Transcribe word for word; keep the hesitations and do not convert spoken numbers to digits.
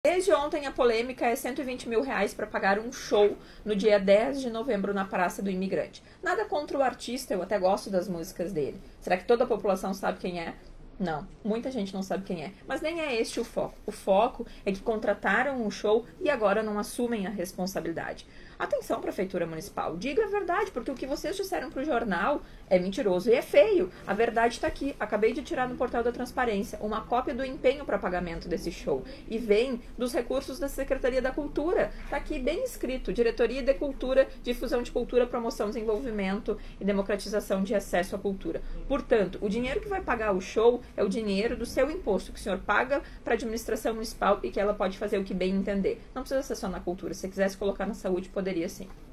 Desde ontem a polêmica é cento e vinte mil reais para pagar um show no dia dez de novembro na Praça do Imigrante. Nada contra o artista, eu até gosto das músicas dele. Será que toda a população sabe quem é? Não, muita gente não sabe quem é. Mas nem é este o foco. O foco é que contrataram um show e agora não assumem a responsabilidade. Atenção, Prefeitura Municipal, diga a verdade, porque o que vocês disseram pro jornal é mentiroso e é feio. A verdade está aqui. Acabei de tirar no portal da Transparência uma cópia do empenho para pagamento desse show. E vem dos recursos da Secretaria da Cultura. Está aqui bem escrito: Diretoria de Cultura, Difusão de Cultura, Promoção, Desenvolvimento e Democratização de Acesso à Cultura. Portanto, o dinheiro que vai pagar o show é o dinheiro do seu imposto, que o senhor paga para a administração municipal e que ela pode fazer o que bem entender. Não precisa ser só na cultura. Se quisesse colocar na saúde, poderia sim.